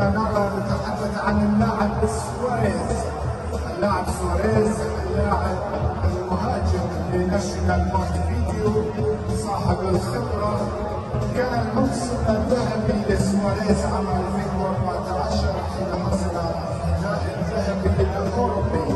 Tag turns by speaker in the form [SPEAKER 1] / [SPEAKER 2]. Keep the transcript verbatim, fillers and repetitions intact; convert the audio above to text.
[SPEAKER 1] كما نرى نتحدث عن اللاعب سواريز، اللاعب سواريز اللاعب المهاجم لناشونال مونتفيديو صاحب الخبرة. كان الموسم الذهبي لسواريز عام ألفين وأربعة عشر حين حصل على الحذاء الذهبي الأوروبي.